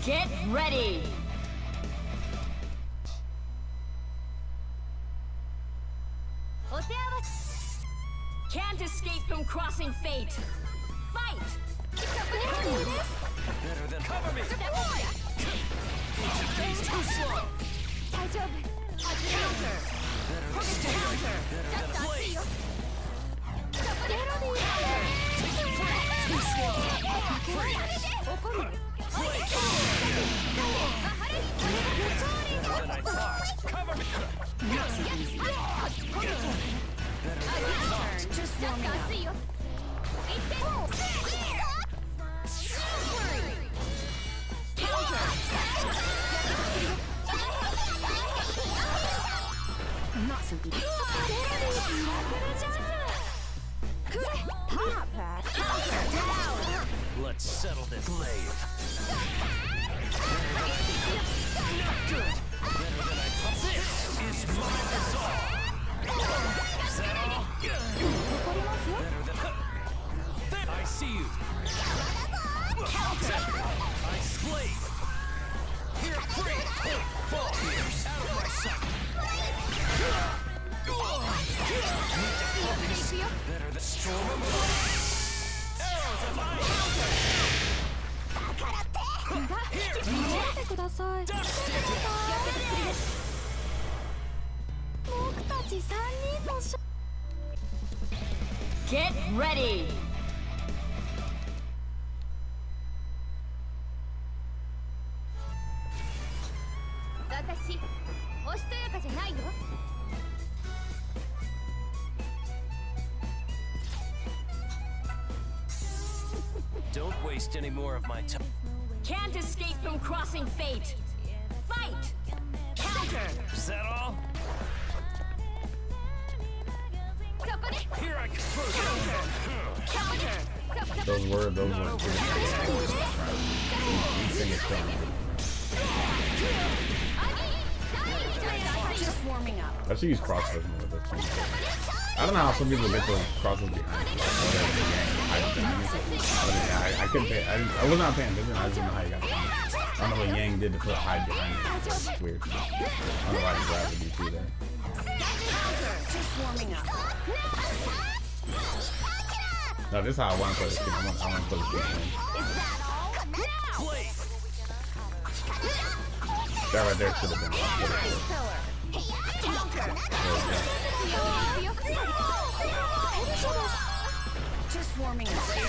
Get ready! Can't escape from crossing fate! Fight! Better than cover me! Each of these too slow! Counter! Better than stay right. Better than a blade! Too slow! Freeze! Blade! Better than I thought! Cover me! Better than I thought! Just warming up. Not so good. Let's settle this. Glaive! Not good! Better than I thought! This is my resolve! Is that all? Better than... I see you! Counter! Ice blade! Here, free! Fall here! Out of my sight! Need to focus! Better than storm of blades! Arrows of ice! Here! Dust it! Get ready! Don't waste any more of my time. Can't escape from crossing fate! Fight! Counter! Is that all? Here I come! Counter! Those were good. Just warming up. I should use crossbows more with this one. I don't know how some people get those crossbows behind. I couldn't pay. I was not paying attention. I just didn't know how you got behind. I don't know what Yang did to put hide behind it. It's weird. I don't know why he grabbed the DP there. Just warming up. No, this is how I want to play this game. I want to play this game. Blade! That right there should have been. Just warming up.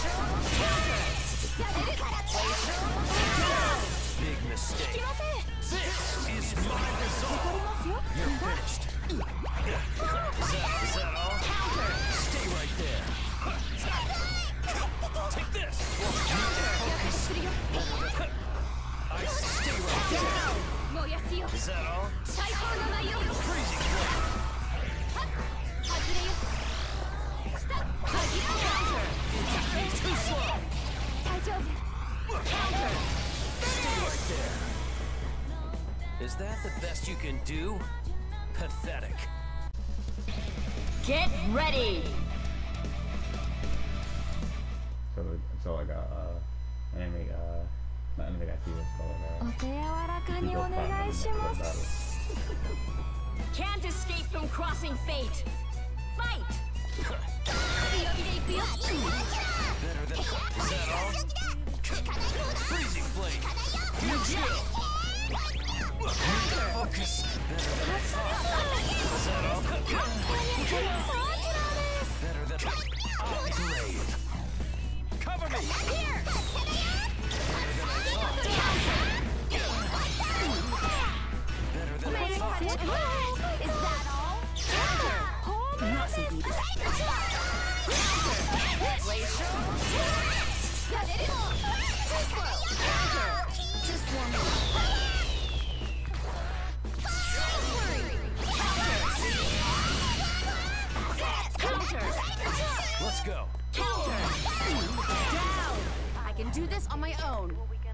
Big mistake. This is my resolve. You're finished. Is that all? Stay right there. Take this. I stay right there. Is that all? Freezing blade. Too slow. Stay right there. Is that the best you can do? Pathetic. Get ready! So I got anime not anime guy it's called Can't escape from crossing fate! Fight! Better than... Is that all? Freezing blade! You chill! Focus! Better than I thought! Is that all? Better than... Glaive! Cover me! Here! Better than I thought! Better than I thought! Is that all? Not so good. Just warming up. Let's go! Counter! Down! I can do this on my own.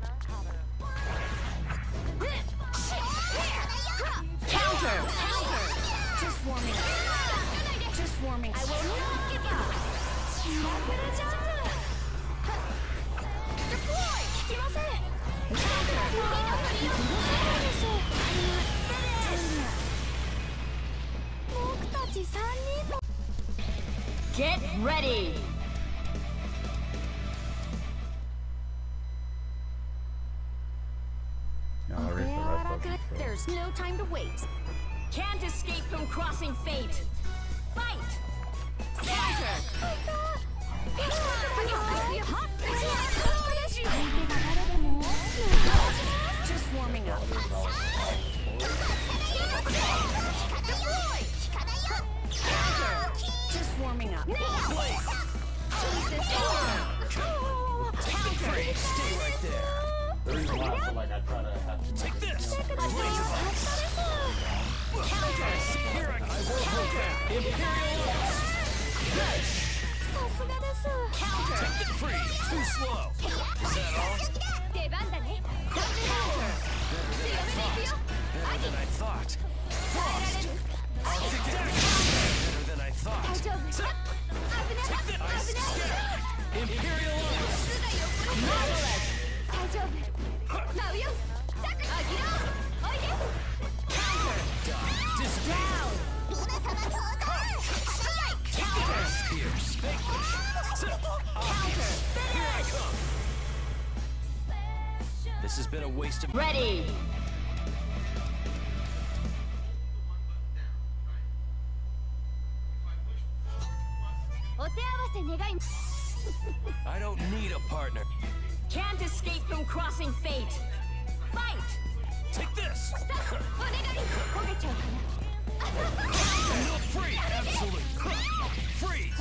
Counter! Just warming up. Just warming up. I will not give up. Deploy! Get ready! No, I'll read the rest of them. There's no time to waste. Can't escape from crossing fate. Fight! Counter! Just warming up. Counter! Just warming up. Free, stay right there. The reason why I feel like I try to have to Take this. Counter! Here I will hold back. Imperial Lance. Counter! Take it free. Too slow. Is that all? Better than I thought. Frost. Arctic Dash. Better than I thought. Take the ice scatter. Imperial Lance. Pierce. Vanquish. Here I come. This has been a waste of... Ready! I don't need a partner. Can't escape from crossing fate. Fight! Take this. No free. Absolute. Freeze.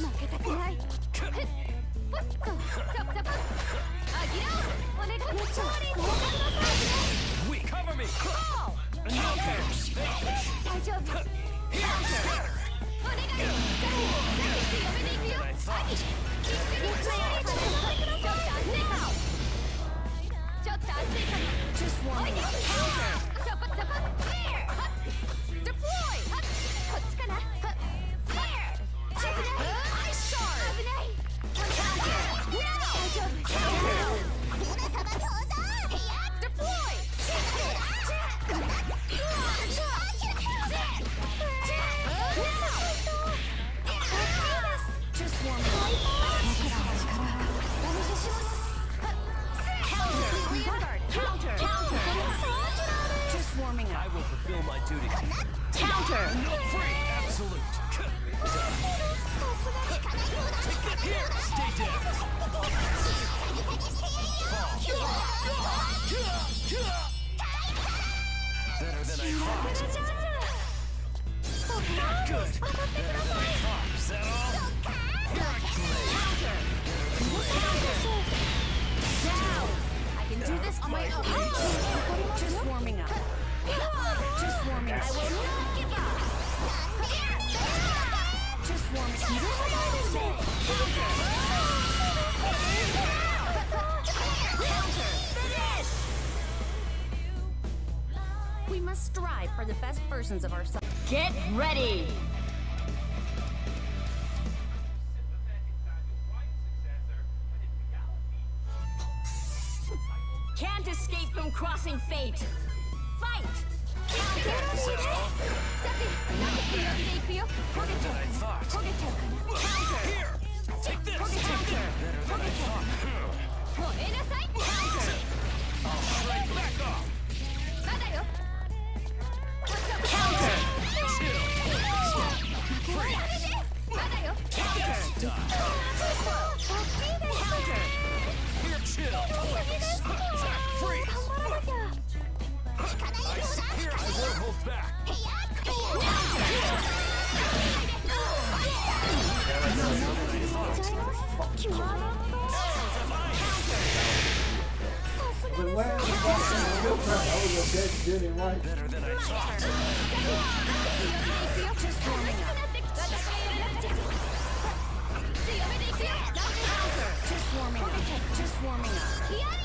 Weak. Cover me. No pierce. Vanquish. Here. Scatter. Better than I thought. Just warming up. Deploy! Ice Shard! Deploy! Just warming up. Counter! Just warming up. I will fulfill my duty. Counter! No free. Absolute. Take it here. Stay dead. Better than I thought. Not good. Better than I thought. Is that all? Here I Down! I can do this on my own. Just warming up. Just warming up. I will not give up. Just warming up. Finish! We must strive for the best versions of ourselves. Get ready! Can't escape from crossing fate. Fight! Better than I thought. Here. Take this. Better than I thought. I'll shred back off. Counter! Chill. Freeze. Counter. Here, chill. Freeze. Here, I won't hold back. But when the box in the real press, I was a dead good and right. Better than I thought. Just warming up. Just warming up. Just warming up.